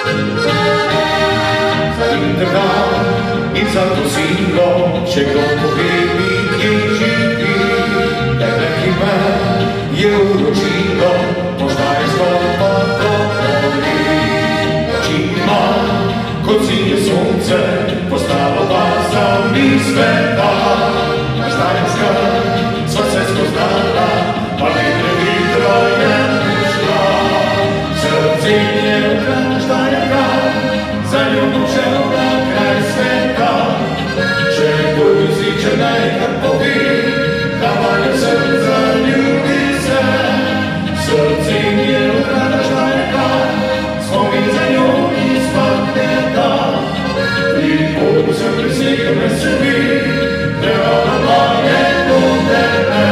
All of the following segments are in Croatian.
I zato sino će gotovi i živi, da nekima je uročilo, možda je sklopa govori. Očima, kod sinje sunce, postalo baza mi sveta, a Štajerska sva se spoznala, pa vidre vitra je ušla. Srcinje ukrana Štajerka, za ljubom želna kraj sveta, čekuju ziče najkrpovi, da valja srca ljubi se. Srcinje ukrana Štajerka, spomin za njom i svakne dan, i Bogu se prisigurne sebi, da ona manje do tebe.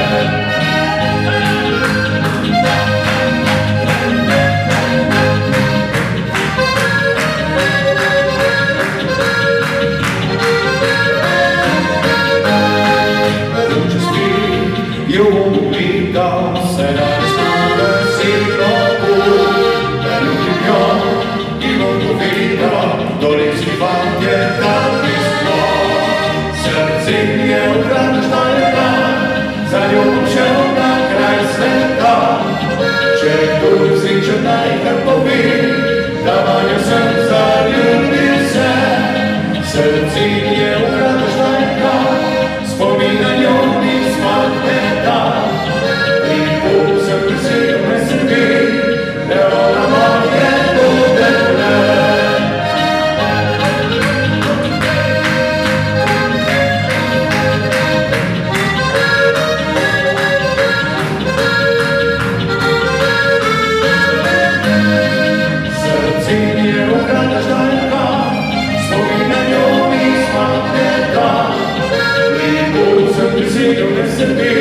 I u uvida se razstave signovu, da ljubim joj i mogu vida, dolinski fant je napisno. Srcim je ukrana Štajerka, za ljubom želom na kraj sveta, čekuju ziče najkrpovi, da valja srca ljubi se. Srcim je ukrana Štajerka, spomina njom i svakne dan, i Bog se prisigurne sebi, da ona manje do tebe. Srcim je ukrana Štajerka, spomina njom i svakne dan, i Bog se prisigurne sebi,